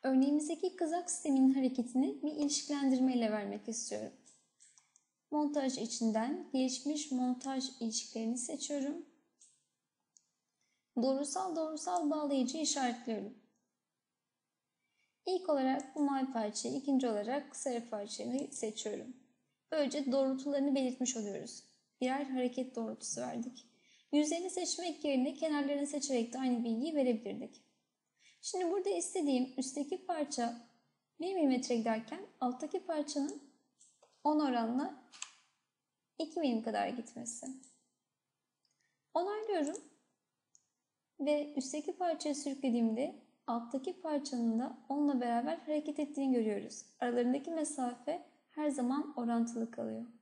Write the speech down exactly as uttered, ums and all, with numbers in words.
Örneğimizdeki kızak sisteminin hareketini bir ilişkilendirmeyle vermek istiyorum. Montaj içinden gelişmiş montaj ilişkilerini seçiyorum. Doğrusal doğrusal bağlayıcı işaretliyorum. İlk olarak bu mavi parçayı, ikinci olarak sarı parçayı seçiyorum. Böylece doğrultularını belirtmiş oluyoruz. Birer hareket doğrultusu verdik. Yüzeyini seçmek yerine kenarlarını seçerek de aynı bilgiyi verebilirdik. Şimdi burada istediğim üstteki parça bir milimetre giderken alttaki parçanın on oranla iki milim kadar gitmesi. Onaylıyorum ve üstteki parçayı sürüklediğimde alttaki parçanın da onunla beraber hareket ettiğini görüyoruz. Aralarındaki mesafe her zaman orantılı kalıyor.